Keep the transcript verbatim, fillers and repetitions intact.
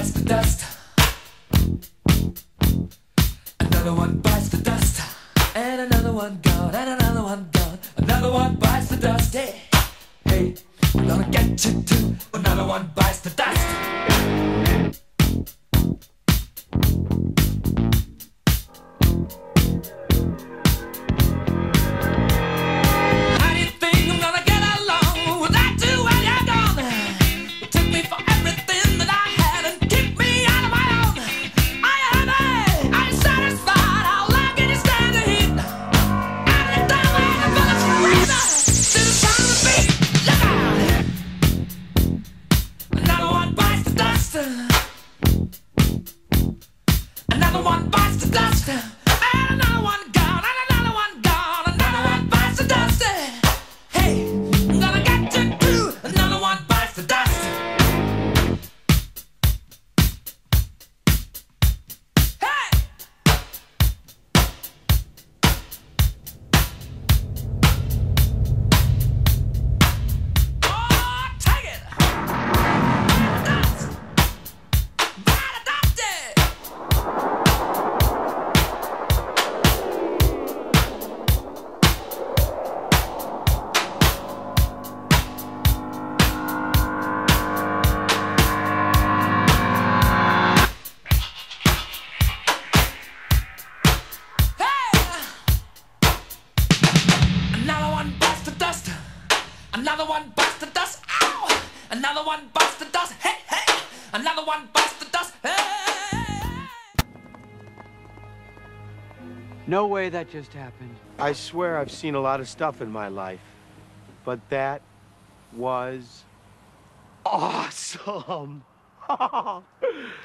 bites the dust. Another one bites the dust. And another one gone, and another one gone. Another one bites the dust. Hey, hey, I'm gonna get you too. Another one bites the dust. Another one bites the dust, and another one gone, and another one gone, another one bites the dust. Hey, I'm gonna get you too. Another one bites the dust. Hey! Oh, take it! Dust! Bite the dust! Another one bites the dust. Another one bites the dust. Ow! Another one bites the dust. Hey, hey! Another one bites the dust. Hey! No way that just happened. I swear I've seen a lot of stuff in my life, but that was awesome.